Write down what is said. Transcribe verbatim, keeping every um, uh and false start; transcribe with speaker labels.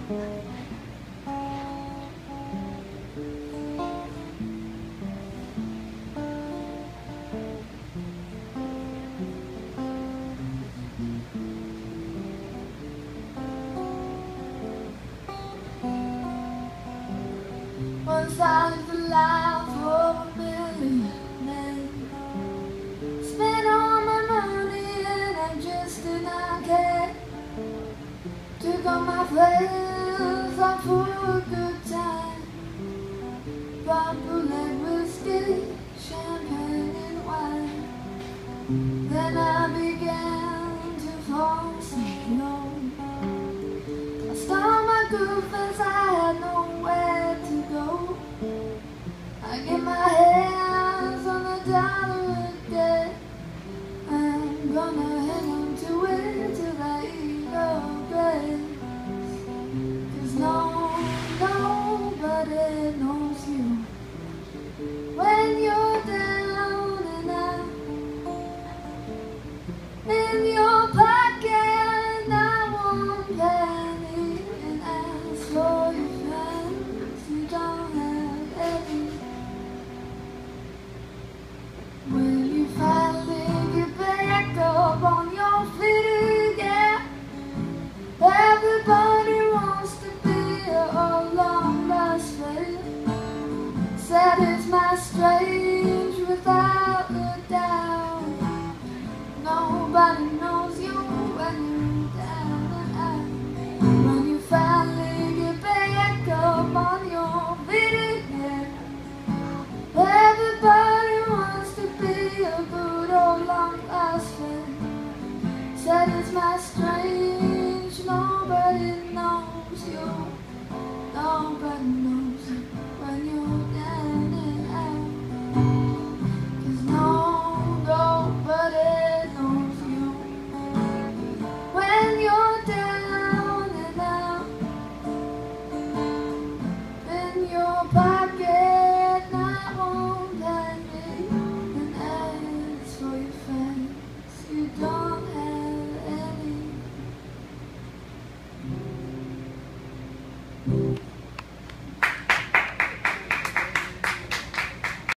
Speaker 1: Once I lived a life of a millionaire, spent all my money and I just did not care. Took all my friends out for a good time, bought bootleg whiskey, champagne and wine. Then I began to fall asleep. I stole my groove as I had nowhere to go. I get my head